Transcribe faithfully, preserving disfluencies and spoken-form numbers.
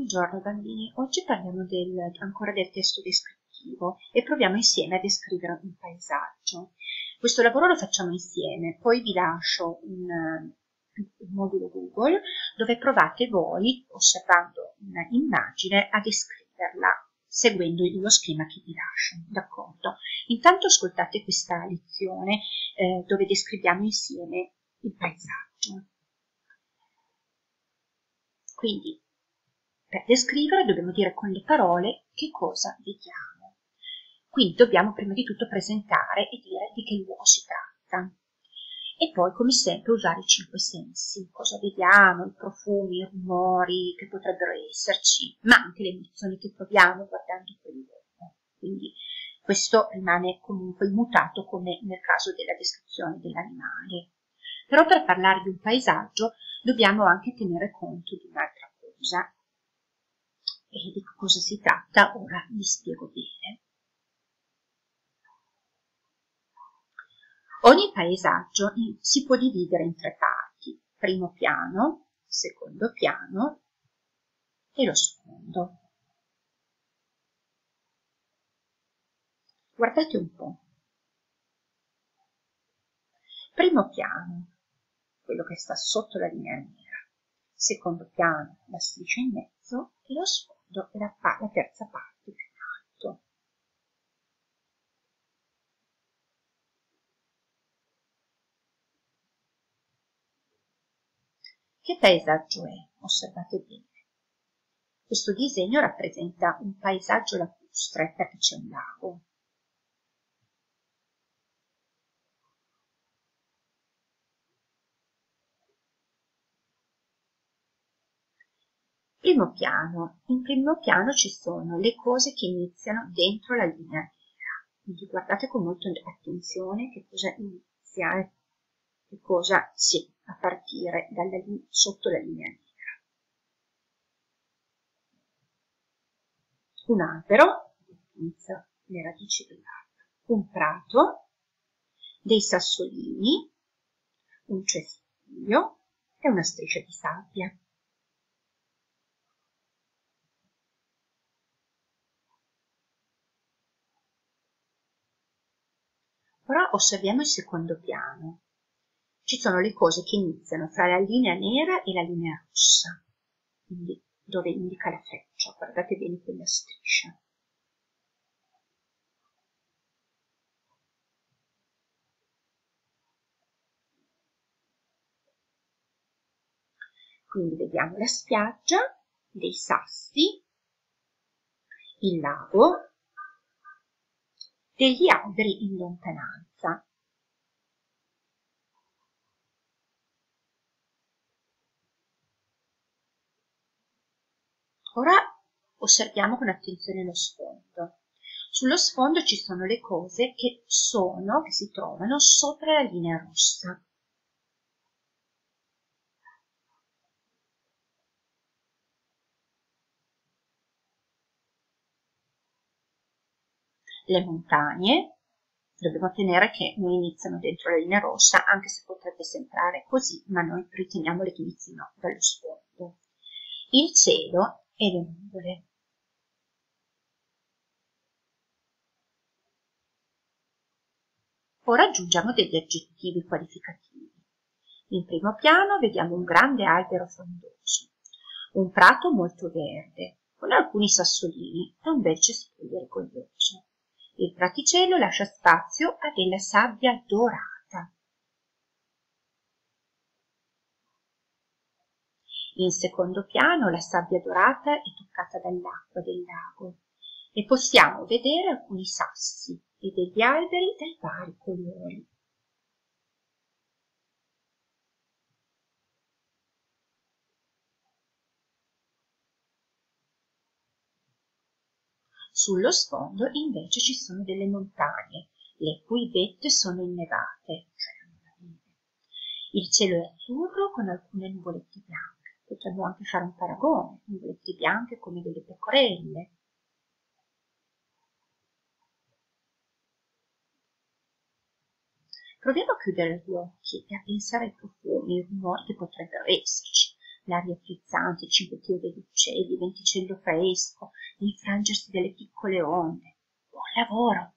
Buongiorno bambini, oggi parliamo del, ancora del testo descrittivo e proviamo insieme a descrivere un paesaggio. Questo lavoro lo facciamo insieme, poi vi lascio un, un modulo Google dove provate voi, osservando un'immagine, a descriverla seguendo lo schema che vi lascio, d'accordo? Intanto ascoltate questa lezione eh, dove descriviamo insieme il paesaggio. Quindi, per descrivere dobbiamo dire con le parole che cosa vediamo. Quindi dobbiamo prima di tutto presentare e dire di che luogo si tratta. E poi, come sempre, usare i cinque sensi. Cosa vediamo, i profumi, i rumori che potrebbero esserci, ma anche le emozioni che proviamo guardando quel luogo. Quindi questo rimane comunque immutato come nel caso della descrizione dell'animale. Però per parlare di un paesaggio dobbiamo anche tenere conto di un'altra cosa. E di cosa si tratta ora vi spiego bene. Ogni paesaggio si può dividere in tre parti: primo piano, secondo piano e lo sfondo. Guardate un po'. Primo piano, quello che sta sotto la linea nera. Secondo piano, la striscia in mezzo, e lo sfondo è la, la terza parte più in alto. Che paesaggio è? Osservate bene. Questo disegno rappresenta un paesaggio lacustre perché c'è un lago. Primo piano. In primo piano ci sono le cose che iniziano dentro la linea nera. Quindi guardate con molta attenzione che cosa inizia, eh? che cosa c'è a partire dalla, sotto la linea nera. Un albero, inizia le radici dell'albero, un prato, dei sassolini, un cespuglio e una striscia di sabbia. Ora osserviamo il secondo piano. Ci sono le cose che iniziano fra la linea nera e la linea rossa, quindi dove indica la freccia, guardate bene quella striscia. Quindi vediamo la spiaggia, dei sassi, il lago, degli alberi in lontananza. Ora osserviamo con attenzione lo sfondo. Sullo sfondo ci sono le cose che sono, che si trovano sopra la linea rossa. Le montagne, dobbiamo tenere che non iniziano dentro la linea rossa, anche se potrebbe sembrare così, ma noi riteniamole che inizino dallo sfondo. Il cielo e le nuvole. Ora aggiungiamo degli aggettivi qualificativi. In primo piano vediamo un grande albero frondoso, un prato molto verde, con alcuni sassolini e un bel cespuglio rigoglioso. Il praticello lascia spazio a della sabbia dorata. In secondo piano la sabbia dorata è toccata dall'acqua del lago e possiamo vedere alcuni sassi e degli alberi dai vari colori. Sullo sfondo invece ci sono delle montagne, le cui vette sono innevate, cioè hanno la neve. Il cielo è azzurro con alcune nuvolette bianche. Potremmo anche fare un paragone, nuvolette bianche come delle pecorelle. Proviamo a chiudere gli occhi e a pensare ai profumi, ai rumori che potrebbero esserci. l'aria frizzante, il civettio degli uccelli, il venticello fresco, l'infrangersi delle piccole onde. Buon lavoro!